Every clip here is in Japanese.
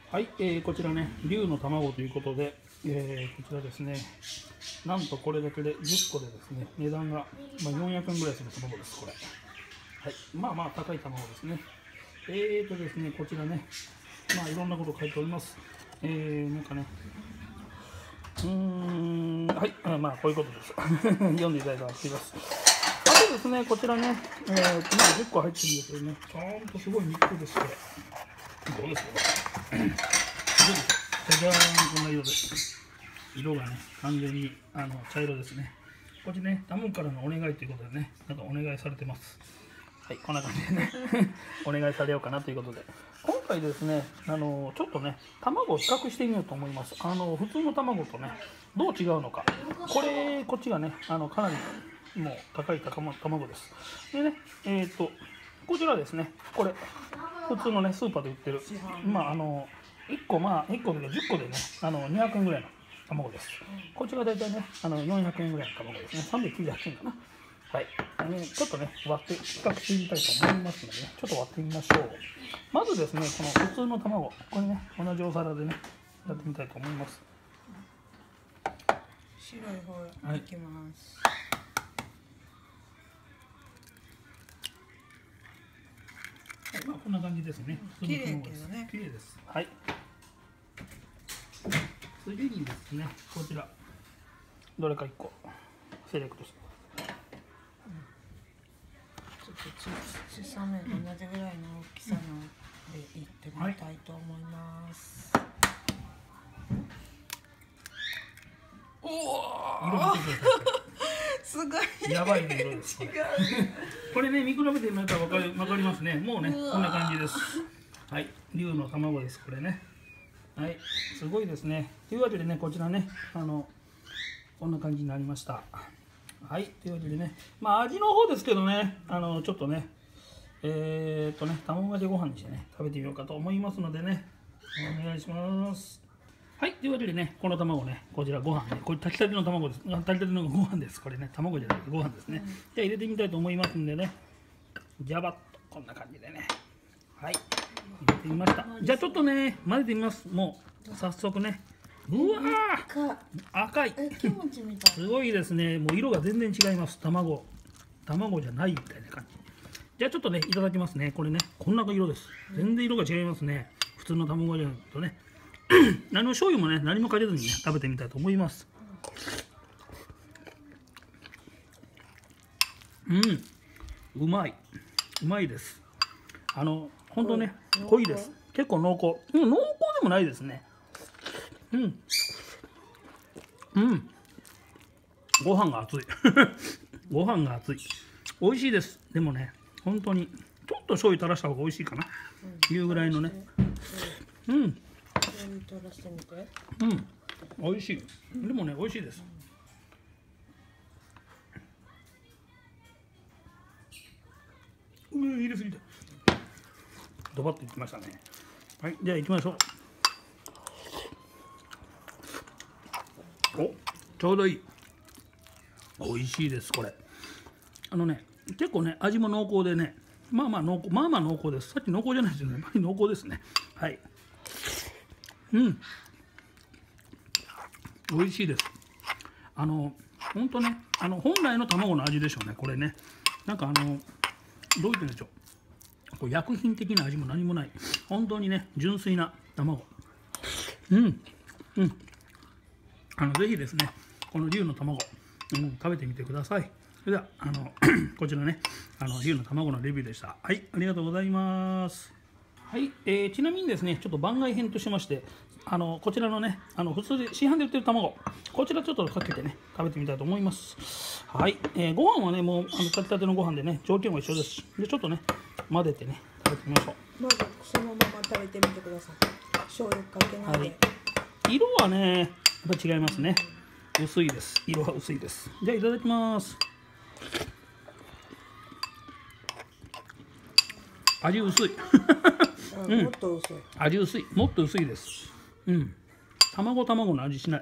はい、こちらね、龍の卵ということで、こちらですね、なんとこれだけで10個でですね、値段が、400円ぐらいする卵です、これ。はい、まあまあ高い卵ですね。ですね、こちらね、いろんなこと書いております。なんかね、はい、こういうことです。読んでいただいたらすいます。あとですね、こちらね、10個入ってるんですけどね、ちゃんとすごい密封です、これ。どうですか、これ。じゃじゃーん、こんな色です。色がね、完全に茶色ですね。こっちね、タモンからのお願いということでね、なんかお願いされてます。はい、こんな感じでね、お願いされようかなということで。今回ですね、ちょっとね、卵を比較してみようと思います。普通の卵とね、どう違うのか。こっちがね、かなりもう高い卵です。でね、こちらですね、これ、普通のね、スーパーで売ってる、1個、1個で10個でね、200円ぐらいの卵です。こちら大体ね、400円ぐらいの卵ですね。398円かな。はい。ちょっとね、割って比較してみたいと思いますのでね、ちょっと割ってみましょう。まずですね、この普通の卵、これね、同じお皿でね、やってみたいと思います。 白い方いきます。 はい、こんな感じですね。 綺麗けどね。 綺麗です。はい。次にですね、こちら、どれか1個セレクトして。 ちょっと小さめ、同じぐらいの大きさのでいってみたいと思います。 おお、色見てください。 すごい。 やばい色です。 違う。 これね、見比べてみたらわかりますね。もうね、こんな感じです。はい、龍の卵です。これね。はい、すごいですね。というわけでね、こちらね、こんな感じになりました。はい、というわけでね、味の方ですけどね、ちょっとね、卵かけご飯にしてね、食べてみようかと思いますのでね、お願いします。はい、というわけでね、この卵ね、こちらご飯ね、これ炊きたての卵です。炊きたてのご飯です。これね、卵じゃなくてご飯ですね。じゃあ入れてみたいと思いますんでね、ジャバッとこんな感じでね、はい、入れてみました。じゃあちょっとね、混ぜてみます。もう早速ね。うわー、赤い。 キムチみたい。 すごいですね。もう色が全然違います。卵じゃないみたいな感じ。じゃあちょっとね、いただきますね。これね、こんな色です。全然色が違いますね。普通の卵じゃなくとね。醤油もね、何もかけずにね、食べてみたいと思います。うまい。うまいです。ほんとね、濃いです。結構濃厚。濃厚でもないですね。ご飯が熱い。ご飯が熱い。美味しいです。でもね、本当にちょっと醤油垂らした方が美味しいかな。いうぐらいのね。 醤油垂らしてみて。 美味しい。でもね、美味しいです。入れすぎた。ドバッといきましたね。はい、じゃあ行きましょう。お、ちょうどいい。美味しいです、これ。結構ね、味も濃厚でね、濃厚です。さっき濃厚じゃないですよね。やっぱり濃厚ですね。はい。美味しいです。本当ね、本来の卵の味でしょうね、これね。なんかどう言ってんでしょう。こう薬品的な味も何もない。本当にね、純粋な卵。ぜひですね、この龍の卵、食べてみてください。それでは、こちらね、龍の卵のレビューでした。はい、ありがとうございます。はい、ちなみにですね、ちょっと番外編としまして、こちらのね、普通で市販で売ってる卵、こちらちょっとかけてね、食べてみたいと思います。はい、ご飯はね、もう炊きたてのご飯でね、条件は一緒です。で、ちょっとね、混ぜてね、食べてみましょう。 まずそのまま食べてみてください。醤油かけないで。 色はね、やっぱ違いますね。薄いです。色は薄いです。じゃあいただきます。味薄い。 もっと薄い。 味薄い。もっと薄いです。卵の味しない。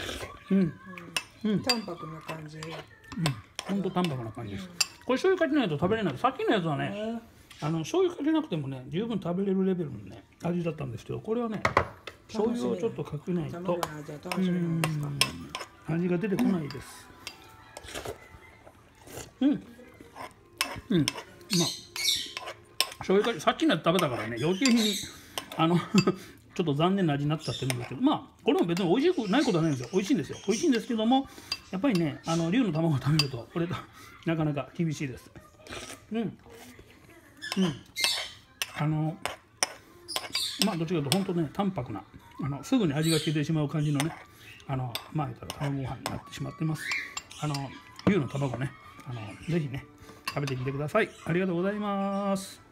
淡白な感じ。 ほんと淡白な感じです。これ醤油かけないと食べれない。さっきのやつはね、 醤油かけなくてもね十分食べれるレベルのね味だったんですけど、これはね醤油をちょっとかけないと卵の味は楽しみなんですか。 味が出てこないです。まあ醤油かけさっきのやつ食べたからね余計にちょっと残念な味になっちゃってるんですけど、まあこれも別に美味しくないことはないんですよ。美味しいんですよ。美味しいんですけども、やっぱりね龍の卵を食べるとこれなかなか厳しいです。まあどっちかというと本当ね淡白なすぐに味が消えてしまう感じのねまあ言ったら卵ご飯になってしまってます。龍の卵ねぜひね食べてみてください。ありがとうございます。